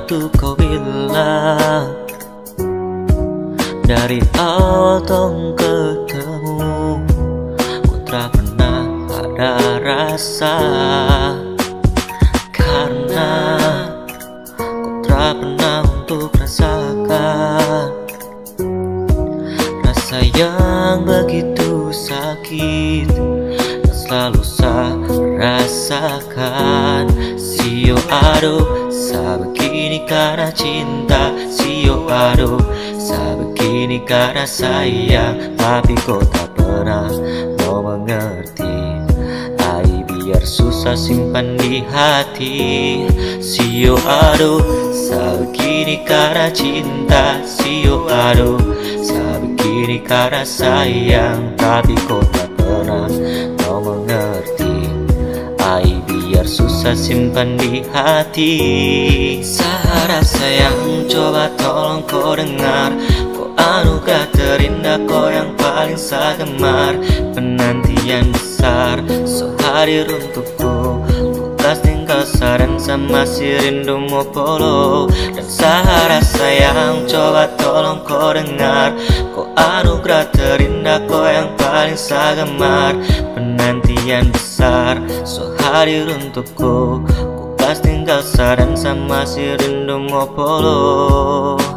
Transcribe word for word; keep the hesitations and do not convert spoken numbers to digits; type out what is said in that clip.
waktu kau bilang dari awal tong ketemu ku tak pernah ada rasa, karena ku tak pernah untuk rasakan rasa yang begitu sakit yang selalu saya rasakan. Sio aduh, sa begini karena cinta. Sio aduh, sa begini karena sayang. Tapi kau tak pernah mau mengerti. Ai biar susah simpan di hati. Sio aduh, sa begini karena cinta. Sio aduh, sa begini karena sayang. Tapi kau tak pernah mau mengerti. Ai biar susah simpan di hati. Sahara sayang, coba tolong kau dengar. Kau anugerah terindah, kau yang paling saya gemar. Penantian besar, so hadir untukku. Bukas tinggal saran sama si rindu mau polo. Dan Sahara sayang, coba tolong kau dengar. Kau anugerah terindah, kau yang paling saya gemar. Penantian besar, so hadir untukku. Kupas tinggal saran sama si rindu mau polo.